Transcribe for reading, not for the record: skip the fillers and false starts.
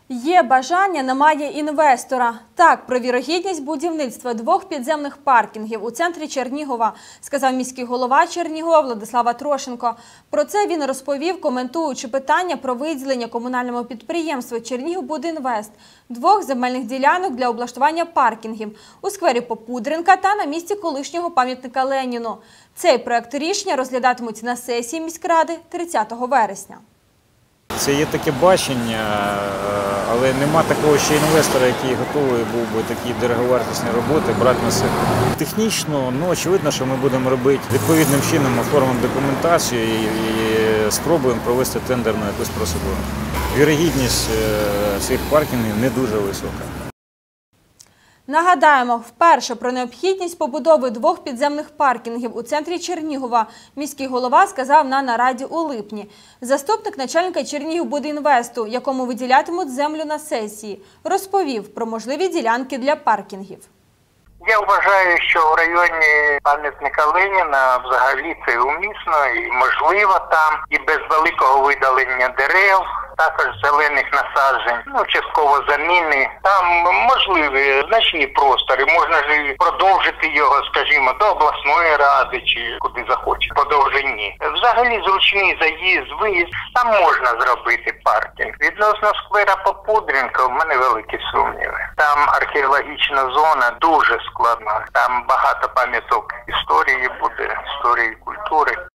Є бажання, немає інвестора. Так, про вірогідність будівництва 2 підземних паркінгів у центрі Чернігова сказав міський голова Чернігова Владислав Трошенко. Про це він розповів, коментуючи питання про виділення комунальному підприємству «Чернігівбудінвест» 2 земельних ділянок для облаштування паркінгів у сквері Попудренка та на місці колишнього пам'ятника Леніну. Цей проект рішення розглядатимуть на сесії міськради 30 вересня. Це є таке бачення, але нема такого ще інвестора, який готовий був би такі дороговартісні роботи брати на себе. Технічно, очевидно, що ми будемо робити відповідним чином, оформимо документацію і спробуємо провести тендерну якусь процедуру. Вірогідність цих паркінгів не дуже висока. Нагадаємо, вперше про необхідність побудови 2 підземних паркінгів у центрі Чернігова міський голова сказав на нараді у липні. Заступник начальника «Чернігівбудінвесту», якому виділятимуть землю на сесії, розповів про можливі ділянки для паркінгів. Я вважаю, що в районі пам'ятника Леніна взагалі це умісно і можливо там, і без великого видалення дерев, також зелених насаджень, частково заміни. Там можливі значні простори, можна ж продовжити його, скажімо, до обласної ради чи куди захоче, по довжині. Взагалі зручний заїзд, виїзд, там можна зробити паркінг. Відносно сквера Попудренка в мене великі сумніви. Там археологічна зона дуже складна, там багато пам'яток історії буде, історії культури.